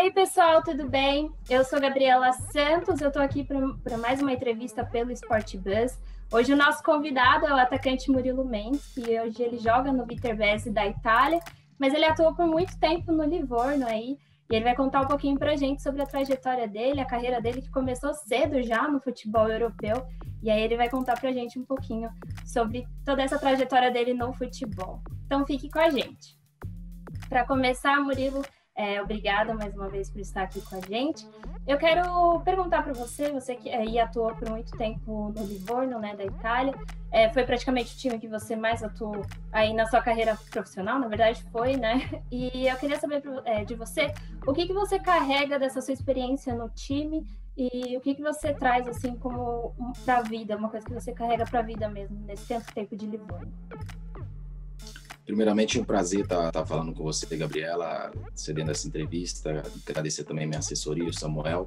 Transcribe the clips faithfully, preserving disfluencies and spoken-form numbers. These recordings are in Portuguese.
aí, pessoal, tudo bem? Eu sou Gabriela Santos, eu estou aqui para mais uma entrevista pelo Sport Buzz. Hoje o nosso convidado é o atacante Murilo Mendes, que hoje ele joga no Viterbese da Itália, mas ele atuou por muito tempo no Livorno aí, e ele vai contar um pouquinho para a gente sobre a trajetória dele, a carreira dele, que começou cedo já no futebol europeu, e aí ele vai contar para a gente um pouquinho sobre toda essa trajetória dele no futebol. Então fique com a gente. Para começar, Murilo, É, obrigada mais uma vez por estar aqui com a gente. Eu quero perguntar para você, você que aí atuou por muito tempo no Livorno, né, da Itália, é, foi praticamente o time que você mais atuou aí na sua carreira profissional, na verdade foi, né? E eu queria saber é, de você, o que, que você carrega dessa sua experiência no time e o que, que você traz assim como para a vida, uma coisa que você carrega para a vida mesmo, nesse tanto tempo de Livorno. Primeiramente, um prazer estar, estar falando com você, Gabriela, cedendo essa entrevista. Agradecer também a minha assessoria, o Samuel.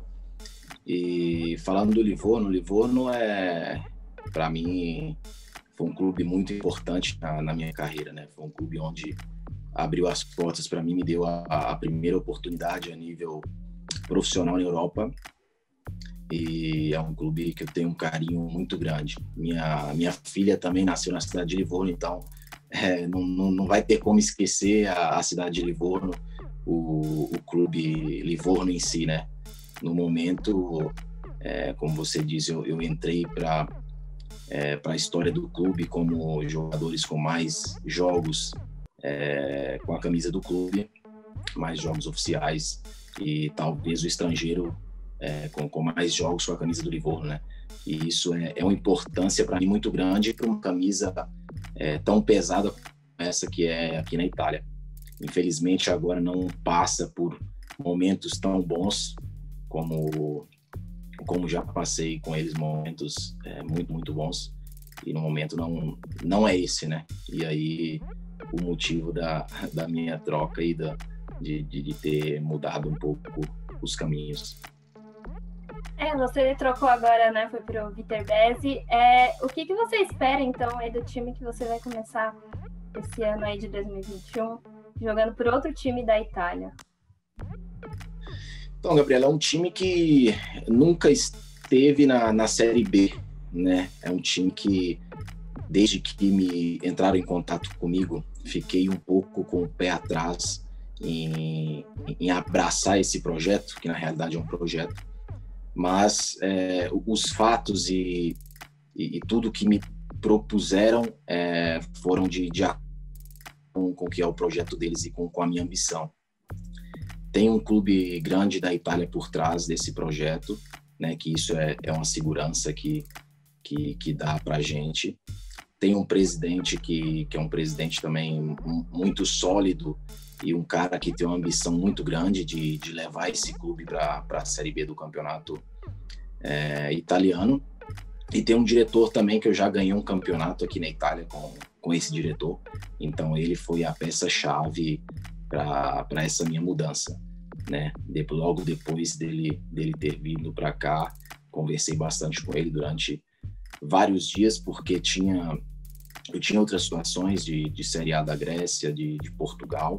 E falando do Livorno, o Livorno é, para mim, foi um clube muito importante na, na minha carreira, né? Foi um clube onde abriu as portas para mim, me deu a, a primeira oportunidade a nível profissional na Europa. E é um clube que eu tenho um carinho muito grande. Minha, minha filha também nasceu na cidade de Livorno, então É, não, não, não vai ter como esquecer a, a cidade de Livorno, o, o clube Livorno em si, né? No momento, é, como você disse, eu, eu entrei para é, para a história do clube como jogadores com mais jogos é, com a camisa do clube, mais jogos oficiais e talvez o estrangeiro é, com, com mais jogos com a camisa do Livorno, né? E isso é, é uma importância para mim muito grande para uma camisa É, tão pesada como essa que é aqui na Itália. Infelizmente, agora não passa por momentos tão bons como, como já passei com eles, momentos é, muito, muito bons. E no momento não, não é esse, né? E aí o motivo da, da minha troca e da, de, de, de ter mudado um pouco os caminhos. É, você trocou agora, né? Foi para o Viterbese. É, o que, que você espera, então, aí do time que você vai começar esse ano aí de dois mil e vinte e um, jogando por outro time da Itália? Então, Gabriela, é um time que nunca esteve na, na Série B, né? É um time que, desde que me entraram em contato comigo, fiquei um pouco com o pé atrás em, em abraçar esse projeto, que na realidade é um projeto. Mas é, os fatos e, e, e tudo que me propuseram é, foram de, de acordo com o que é o projeto deles e com, com a minha ambição. Tem um clube grande da Itália por trás desse projeto, né, que isso é, é uma segurança que, que, que dá para a gente. Tem um presidente que, que é um presidente também muito sólido e um cara que tem uma ambição muito grande de, de levar esse clube para a Série B do campeonato é, italiano. E tem um diretor também que eu já ganhei um campeonato aqui na Itália com, com esse diretor. Então ele foi a peça-chave para essa minha mudança, né? De, logo depois dele, dele ter vindo para cá, conversei bastante com ele durante vários dias, porque tinha, eu tinha outras situações de, de Série A da Grécia, de, de Portugal,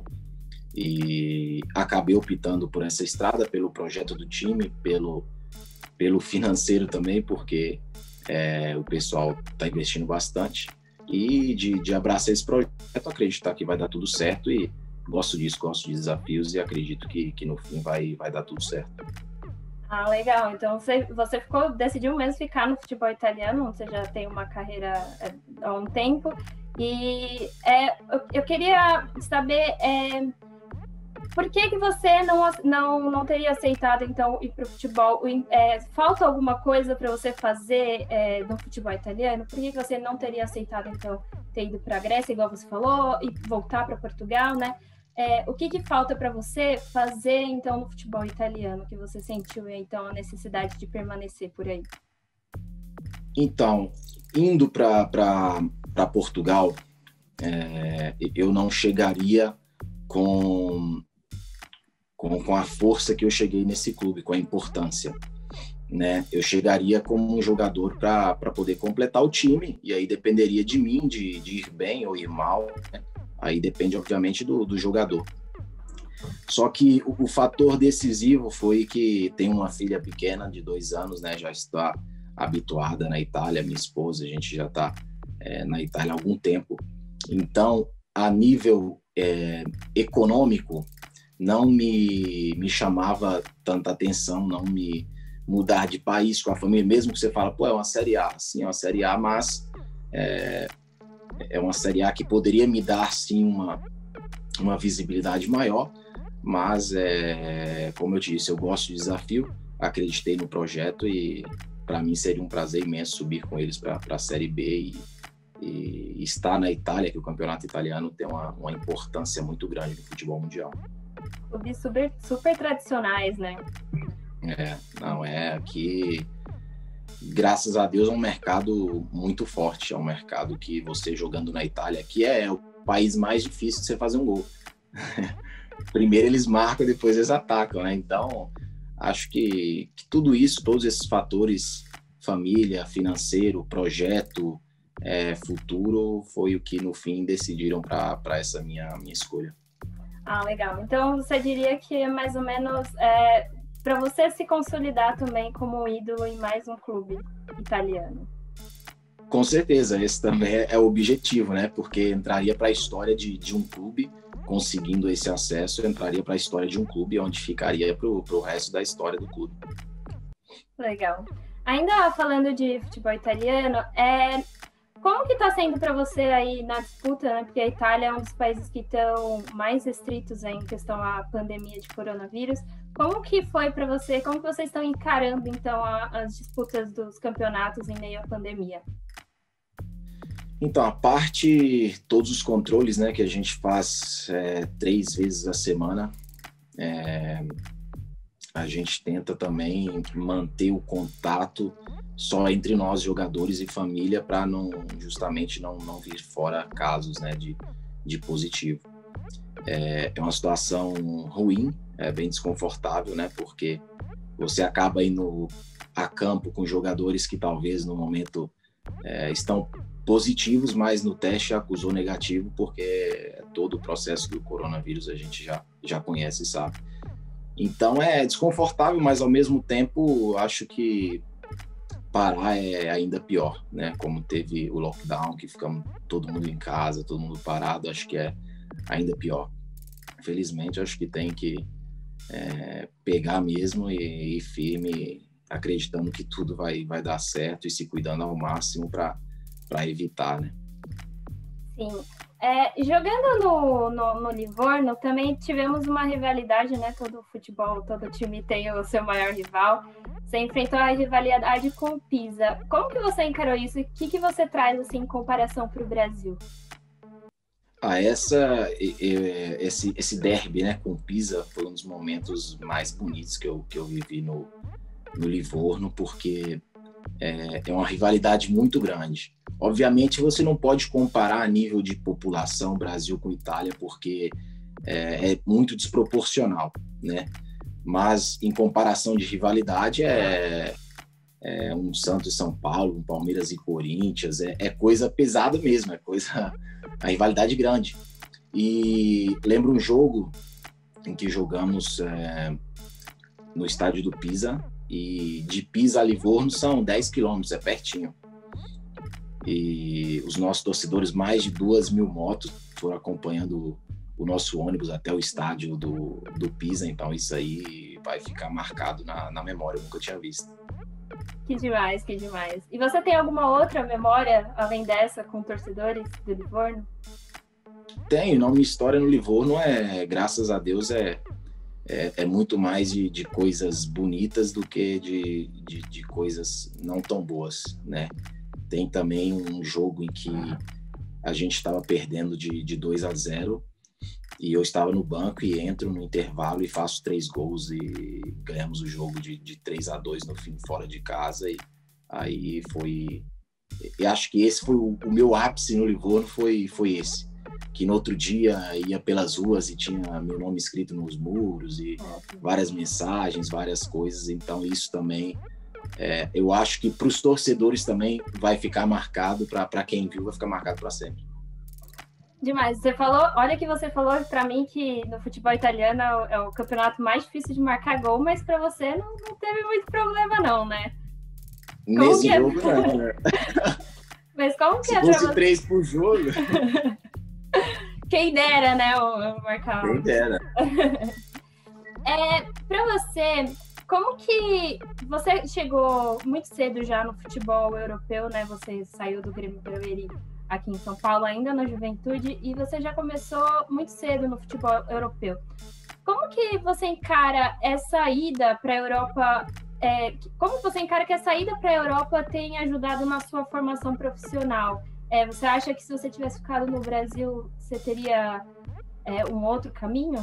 e acabei optando por essa estrada, pelo projeto do time, pelo, pelo financeiro também, porque é, o pessoal está investindo bastante, e de, de abraçar esse projeto, acreditar que vai dar tudo certo, e gosto disso, gosto de desafios, e acredito que, que no fim vai, vai dar tudo certo. Ah, legal. Então você, você ficou, decidiu mesmo ficar no futebol italiano, você já tem uma carreira há um tempo, e é, eu, eu queria saber... É, por que que você não, não, não teria aceitado, então, ir para o futebol? É, falta alguma coisa para você fazer é, no futebol italiano? Por que que você não teria aceitado, então, ter ido para a Grécia, igual você falou, e voltar para Portugal, né? É, o que que falta para você fazer, então, no futebol italiano, que você sentiu, então, a necessidade de permanecer por aí? Então, indo para Portugal, é, eu não chegaria com... Com, com a força que eu cheguei nesse clube, com a importância, né? Eu chegaria como um jogador para poder completar o time, e aí dependeria de mim, de, de ir bem ou ir mal, né? Aí depende, obviamente, do, do jogador. Só que o, o fator decisivo foi que tem uma filha pequena de dois anos, né? Já está habituada na Itália, minha esposa, a gente já está é, na Itália há algum tempo. Então, a nível é, econômico, não me, me chamava tanta atenção, não me mudar de país com a família, mesmo que você fala, pô, é uma Série A, sim, é uma Série A, mas é, é uma Série A que poderia me dar, sim, uma, uma visibilidade maior, mas, é, como eu disse, eu gosto de desafio, acreditei no projeto e, para mim, seria um prazer imenso subir com eles para a Série B e, e estar na Itália, que o campeonato italiano tem uma, uma importância muito grande no futebol mundial. Clubes super, super tradicionais, né? É, não, é aqui, graças a Deus, é um mercado muito forte, é um mercado que você jogando na Itália, que é o país mais difícil de você fazer um gol. Primeiro eles marcam, depois eles atacam, né? Então, acho que, que tudo isso, todos esses fatores, família, financeiro, projeto, é, futuro, foi o que no fim decidiram para essa minha, minha escolha. Ah, legal. Então, você diria que é mais ou menos é, para você se consolidar também como um ídolo em mais um clube italiano. Com certeza, esse também é o objetivo, né? Porque entraria para a história de, de um clube, conseguindo esse acesso, entraria para a história de um clube, onde ficaria para o resto da história do clube. Legal. Ainda falando de futebol italiano, é... como que está sendo para você aí na disputa, né? Porque a Itália é um dos países que estão mais restritos em questão à pandemia de coronavírus. Como que foi para você? Como que vocês estão encarando, então, a, as disputas dos campeonatos em meio à pandemia? Então, a parte, todos os controles, né, que a gente faz é, três vezes a semana, é, a gente tenta também manter o contato só entre nós, jogadores e família, para não, justamente não, não vir fora casos, né, de, de positivo. É, é uma situação ruim, é bem desconfortável, né, porque você acaba indo a campo com jogadores que talvez no momento é, estão positivos, mas no teste acusou negativo, porque todo o processo do coronavírus a gente já, já conhece e sabe. Então é desconfortável, mas ao mesmo tempo acho que parar é ainda pior, né? Como teve o lockdown, que ficamos todo mundo em casa, todo mundo parado, acho que é ainda pior. Felizmente, acho que tem que é, pegar mesmo e ir firme, acreditando que tudo vai, vai dar certo e se cuidando ao máximo para para evitar, né? Sim. É, jogando no, no, no Livorno, também tivemos uma rivalidade, né? Todo futebol, todo time tem o seu maior rival. Você enfrentou a rivalidade com o Pisa. Como que você encarou isso? E o que, que você traz, assim, em comparação para o Brasil? Ah, essa, esse, esse derby, né, com o Pisa foi um dos momentos mais bonitos que eu, que eu vivi no, no Livorno, porque é, é uma rivalidade muito grande. Obviamente, você não pode comparar a nível de população Brasil com Itália, porque é, é muito desproporcional, né? Mas, em comparação de rivalidade, é, é um Santos e São Paulo, um Palmeiras e Corinthians, é, é coisa pesada mesmo, é coisa, a rivalidade grande. E lembro um jogo em que jogamos é, no estádio do Pisa, e de Pisa a Livorno são dez quilômetros, é pertinho. E os nossos torcedores, mais de duas mil motos, foram acompanhando o nosso ônibus até o estádio do, do Pisa, então isso aí vai ficar marcado na, na memória, eu nunca tinha visto. Que demais, que demais. E você tem alguma outra memória, além dessa, com torcedores do Livorno? Tenho, não, minha história no Livorno é, graças a Deus, é, é, é muito mais de, de coisas bonitas do que de, de, de coisas não tão boas, né? Tem também um jogo em que a gente estava perdendo de, de dois a zero e eu estava no banco e entro no intervalo e faço três gols e ganhamos o jogo de, de três a dois no fim, fora de casa. E aí foi... Eu acho que esse foi o, o meu ápice no Livorno, foi, foi esse. Que no outro dia ia pelas ruas e tinha meu nome escrito nos muros e várias mensagens, várias coisas. Então isso também... É, eu acho que para os torcedores também vai ficar marcado, para quem viu vai ficar marcado para sempre. Demais. Você falou, olha que você falou para mim que no futebol italiano é o, é o campeonato mais difícil de marcar gol, mas para você não, não teve muito problema não, né? Como Nesse que é? jogo, não, né? Mas como que Se é para fosse você? três por jogo, Quem dera, né, o, o marcar. quem dera. É, para você, como que você chegou muito cedo já no futebol europeu, né? Você saiu do Grêmio Barueri aqui em São Paulo ainda na juventude e você já começou muito cedo no futebol europeu. Como que você encara essa ida para a Europa? É, como você encara que essa ida para a Europa tem ajudado na sua formação profissional? É, você acha que se você tivesse ficado no Brasil, você teria é, um outro caminho?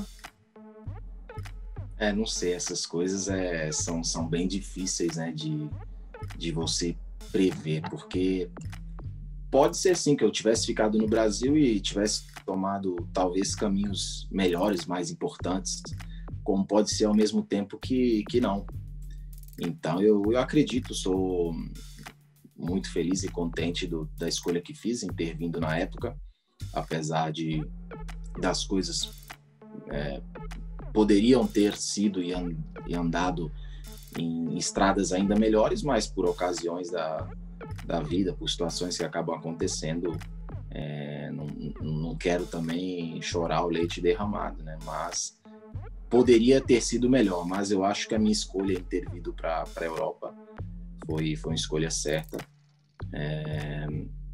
É, não sei, essas coisas é, são, são bem difíceis, né, de, de você prever, porque pode ser sim que eu tivesse ficado no Brasil e tivesse tomado talvez caminhos melhores, mais importantes, como pode ser ao mesmo tempo que, que não. Então eu, eu acredito, sou muito feliz e contente do, da escolha que fiz em ter vindo na época, apesar de das coisas é, poderiam ter sido e, and, e andado em estradas ainda melhores, mas por ocasiões da, da vida, por situações que acabam acontecendo, é, não, não quero também chorar o leite derramado, né? Mas poderia ter sido melhor, mas eu acho que a minha escolha em ter vindo para a Europa foi, foi uma escolha certa. É,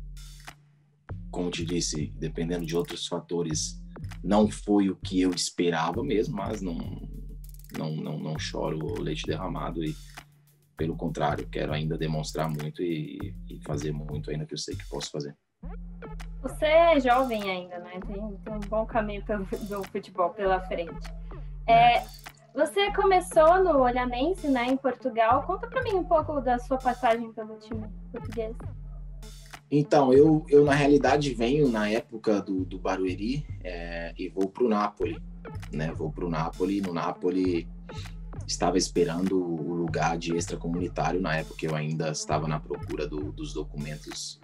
como te disse, dependendo de outros fatores, não foi o que eu esperava mesmo, mas não, não, não, não choro o leite derramado e, pelo contrário, quero ainda demonstrar muito e, e fazer muito ainda que eu sei que posso fazer. Você é jovem ainda, né? Tem, tem um bom caminho pelo, do futebol pela frente. É, é. Você começou no Olhanense, né, em Portugal. Conta para mim um pouco da sua passagem pelo time português. Então, eu, eu na realidade venho na época do, do Barueri é, e vou para o Napoli, né? Vou para o Napoli. No Napoli estava esperando o lugar de extracomunitário na época eu ainda estava na procura do, dos documentos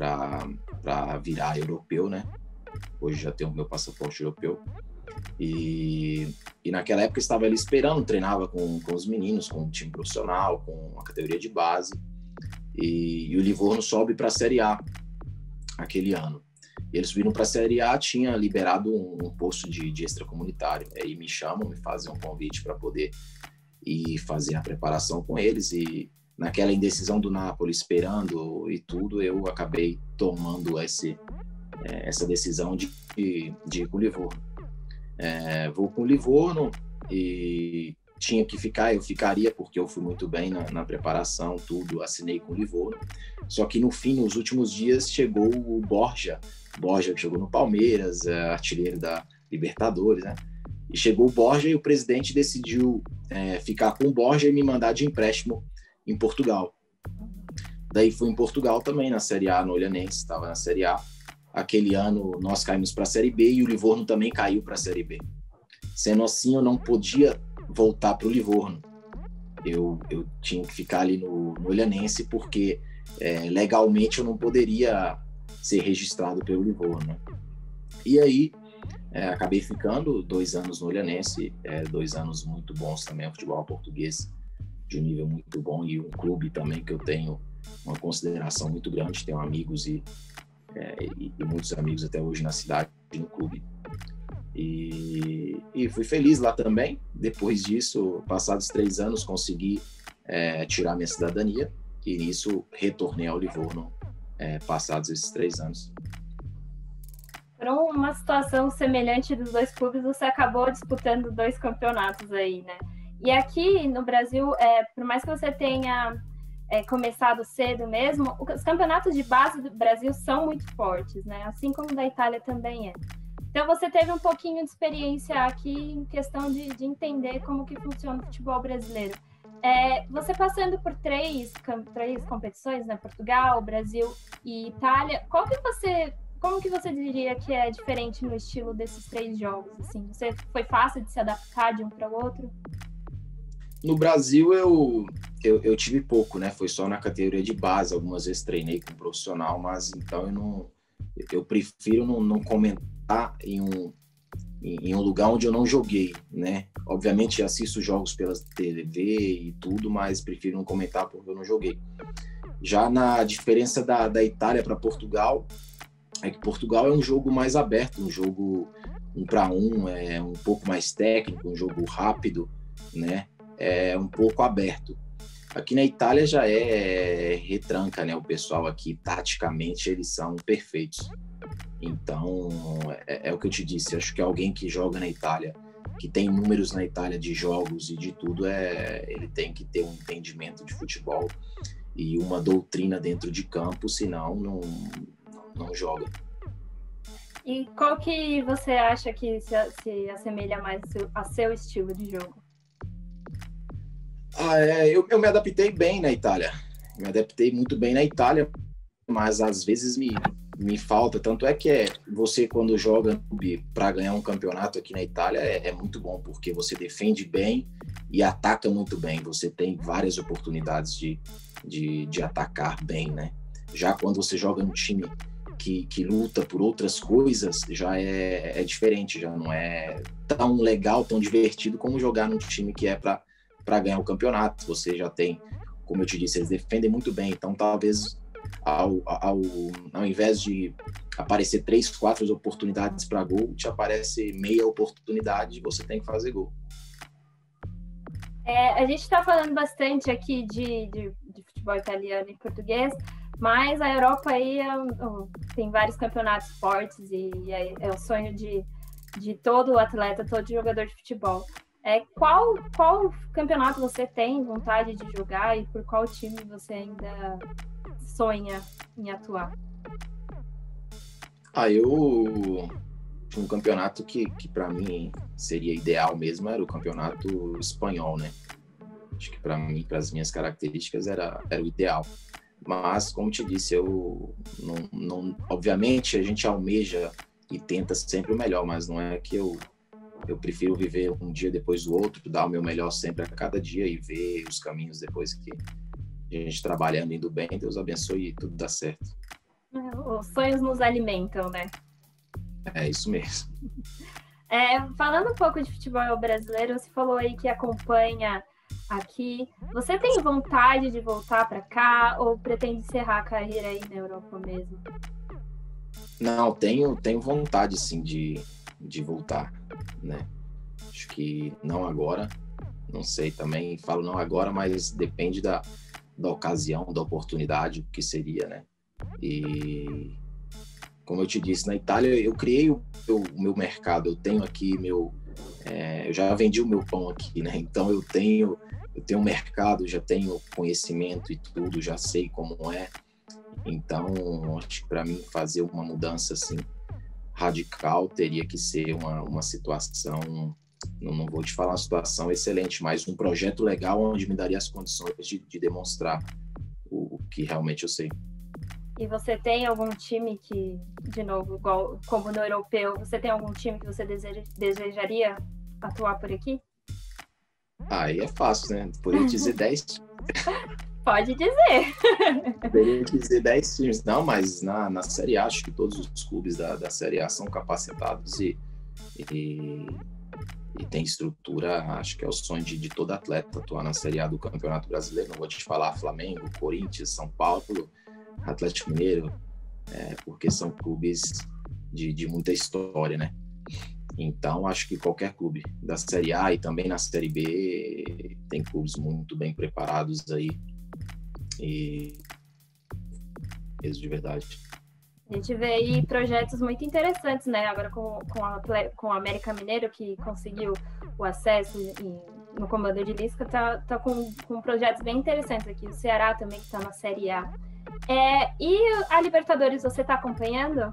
para virar europeu, né? Hoje já tenho o meu passaporte europeu. E, e naquela época estava ali esperando, treinava com, com os meninos, com o time profissional, com a categoria de base. E, e o Livorno sobe para a Série A aquele ano. E eles subiram para a Série A, tinha liberado um, um posto de, de extracomunitário. Aí me chamam, me fazem um convite para poder ir fazer a preparação com eles. E naquela indecisão do Napoli, esperando e tudo, eu acabei tomando esse, é, essa decisão de, de, de ir com o Livorno. É, vou com o Livorno e tinha que ficar, eu ficaria porque eu fui muito bem na, na preparação, tudo, assinei com o Livorno. Só que no fim, nos últimos dias, chegou o Borja, Borja que jogou no Palmeiras, é, artilheiro da Libertadores, né? E chegou o Borja e o presidente decidiu é, ficar com o Borja e me mandar de empréstimo em Portugal. Daí fui em Portugal também, na Série A, no Olhanense, estava na Série A. Aquele ano nós caímos para a Série B e o Livorno também caiu para a Série B. Sendo assim, eu não podia voltar para o Livorno. Eu, eu tinha que ficar ali no, no Olhanense porque é, legalmente eu não poderia ser registrado pelo Livorno, né? E aí é, acabei ficando dois anos no Olhanense, é, dois anos muito bons também, o futebol português de um nível muito bom e um clube também que eu tenho uma consideração muito grande, tenho amigos e, é, e, e muitos amigos até hoje na cidade, no clube. E, e fui feliz lá também. Depois disso, passados três anos, consegui é, tirar minha cidadania e nisso retornei ao Livorno é, passados esses três anos. Por uma situação semelhante dos dois clubes, você acabou disputando dois campeonatos aí, né? E aqui no Brasil, é, por mais que você tenha é, começado cedo mesmo, os campeonatos de base do Brasil são muito fortes, né? Assim como da Itália também é. Então, você teve um pouquinho de experiência aqui em questão de, de entender como que funciona o futebol brasileiro. É, você passando por três, três competições, né? Portugal, Brasil e Itália, qual que você, como que você diria que é diferente no estilo desses três jogos? Assim? Você, foi fácil de se adaptar de um para o outro? No Brasil, eu, eu, eu tive pouco, né? Foi só na categoria de base. Algumas vezes treinei com um profissional, mas então eu não... eu prefiro não, não comentar em um, em um lugar onde eu não joguei, né? Obviamente assisto jogos pela T V e tudo, mas prefiro não comentar porque eu não joguei. Já na diferença da, da Itália para Portugal, é que Portugal é um jogo mais aberto, um jogo um para um, é um pouco mais técnico, um jogo rápido, né? É um pouco aberto. Aqui na Itália já é retranca, né? O pessoal aqui, taticamente, eles são perfeitos. Então, é, é o que eu te disse, acho que alguém que joga na Itália, que tem números na Itália de jogos e de tudo, é, ele tem que ter um entendimento de futebol e uma doutrina dentro de campo, senão não, não joga. E qual que você acha que se, se assemelha mais a seu, a seu estilo de jogo? Ah, é, eu, eu me adaptei bem na Itália. Me adaptei muito bem na Itália, mas às vezes me, me falta. Tanto é que é, você, quando joga para ganhar um campeonato aqui na Itália, é, é muito bom, porque você defende bem e ataca muito bem. Você tem várias oportunidades de, de, de atacar bem, né? Já quando você joga num time que, que luta por outras coisas, já é, é diferente, já não é tão legal, tão divertido como jogar num time que é para para ganhar o campeonato. Você já tem, como eu te disse, eles defendem muito bem, então talvez ao, ao, ao invés de aparecer três, quatro oportunidades para gol, te aparece meia oportunidade e você tem que fazer gol. É, a gente está falando bastante aqui de, de, de futebol italiano e português, mas a Europa aí é, tem vários campeonatos fortes e é, é o sonho de, de todo atleta, todo jogador de futebol. É, qual, qual campeonato você tem vontade de jogar e por qual time você ainda sonha em atuar? Ah, eu... Um campeonato que, que para mim seria ideal mesmo era o campeonato espanhol, né? Acho que para mim, para as minhas características, era, era o ideal. Mas, como te disse, eu não, não... Obviamente, a gente almeja e tenta sempre o melhor, mas não é que eu... Eu prefiro viver um dia depois do outro, dar o meu melhor sempre a cada dia e ver os caminhos depois que a gente trabalhando, indo bem. Deus abençoe e tudo dá certo. Os sonhos nos alimentam, né? É isso mesmo. É, falando um pouco de futebol brasileiro, você falou aí que acompanha aqui. Você tem vontade de voltar para cá ou pretende encerrar a carreira aí na Europa mesmo? Não, tenho, tenho vontade sim de, de voltar, né? Acho que não agora, não sei também, falo não agora, mas depende da, da ocasião, da oportunidade que seria, né? E como eu te disse, na Itália eu criei o meu, o meu mercado, eu tenho aqui meu, é, eu já vendi o meu pão aqui, né? Então eu tenho, eu tenho um mercado, já tenho conhecimento e tudo, já sei como é. Então acho que para mim fazer uma mudança assim radical teria que ser uma, uma situação, não, não vou te falar uma situação excelente, mas um projeto legal onde me daria as condições de, de demonstrar o, o que realmente eu sei. E você tem algum time que, de novo, igual como no europeu, você tem algum time que você deseja, desejaria atuar por aqui? Aí é fácil, né? Poderia dizer dez times. Pode dizer. Poderia dizer dez times. Não, mas na, na Série A, acho que todos os clubes da, da Série A são capacitados e, e, e tem estrutura. Acho que é o sonho de, de todo atleta atuar na Série A do Campeonato Brasileiro. Não vou te falar Flamengo, Corinthians, São Paulo, Atlético Mineiro, é, porque são clubes de, de muita história, né? Então, acho que qualquer clube da Série A e também na Série B tem clubes muito bem preparados aí e mesmo de verdade. A gente vê aí projetos muito interessantes, né? Agora com, com, a, com o América Mineiro, que conseguiu o acesso em, no Comando de Lisca, tá, tá com, com projetos bem interessantes aqui. O Ceará também, que está na Série A. É, e a Libertadores, você está acompanhando?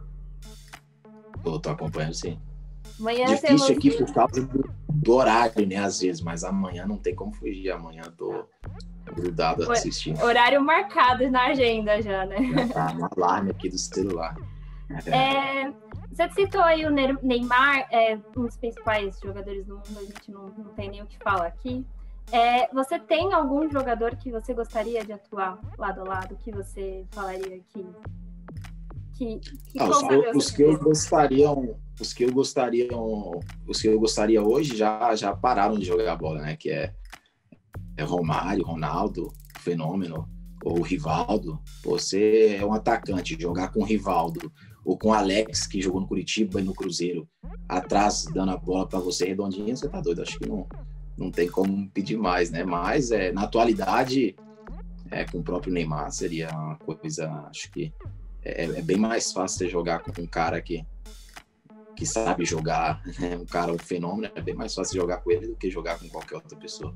Eu tô acompanhando, sim. Amanhã Difícil temos... aqui por causa do, do horário, né? Às vezes, mas amanhã não tem como fugir. Amanhã eu tô grudado assistindo. Horário marcado na agenda já, né? Já tá no alarme aqui do celular. É, você citou aí o Neymar, é, um dos principais jogadores do mundo, a gente não, não tem nem o que falar aqui. É, você tem algum jogador que você gostaria de atuar lado a lado, que você falaria que, Que, que Ah, os, que eu, os que eu gostariam, os que eu gostariam, os que eu gostaria hoje já já pararam de jogar bola, né? Que é, é Romário, Ronaldo, Fenômeno, ou Rivaldo. Você é um atacante, jogar com o Rivaldo ou com o Alex, que jogou no Curitiba e no Cruzeiro, atrás dando a bola para você redondinha, você tá doido. Acho que não, não tem como pedir mais, né? Mas é, na atualidade, é, com o próprio Neymar, seria uma coisa, acho que é, é bem mais fácil você jogar com um cara que, que sabe jogar, né? Um cara, um fenômeno, é bem mais fácil jogar com ele do que jogar com qualquer outra pessoa.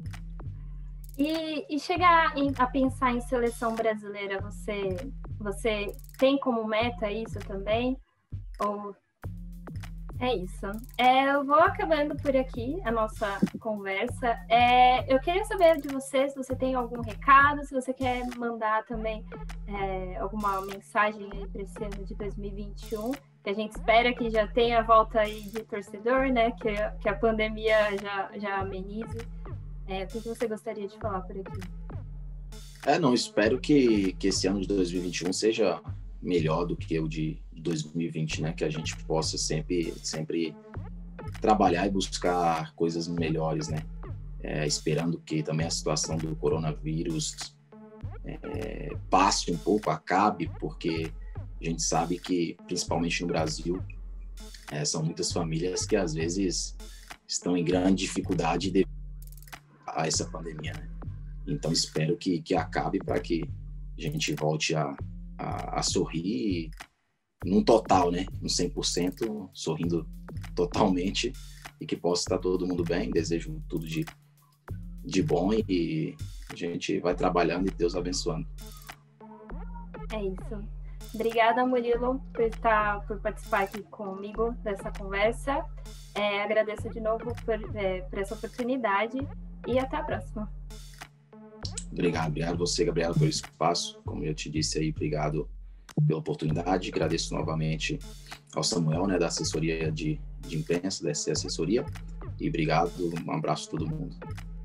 E, e chegar em, a pensar em seleção brasileira, você, você tem como meta isso também? Ou é isso? É, eu vou acabando por aqui a nossa conversa. É, eu queria saber de você se você tem algum recado, se você quer mandar também é, alguma mensagem aí para esse ano de dois mil e vinte e um, que a gente espera que já tenha a volta aí de torcedor, né? Que, que a pandemia já, já amenize. É, o que você gostaria de falar por aqui? É, não, espero que, que esse ano de dois mil e vinte e um seja melhor do que o de dois mil e vinte, né? Que a gente possa sempre, sempre trabalhar e buscar coisas melhores, né? É, esperando que também a situação do coronavírus é, passe um pouco, acabe, porque a gente sabe que, principalmente no Brasil, é, são muitas famílias que às vezes estão em grande dificuldade devido a essa pandemia, né? Então espero que, que acabe para que a gente volte a, a, a sorrir num total, né? No cem por cento, sorrindo totalmente, e que possa estar todo mundo bem. Desejo tudo de, de bom e a gente vai trabalhando e Deus abençoando. É isso. Obrigada, Murilo, por, estar, por participar aqui comigo dessa conversa. É, agradeço de novo por, é, por essa oportunidade e até a próxima. Obrigado, obrigado a você, Gabriela, pelo espaço. Como eu te disse aí, obrigado pela oportunidade. Agradeço novamente ao Samuel, né, da assessoria de, de imprensa, dessa assessoria. E obrigado, um abraço a todo mundo.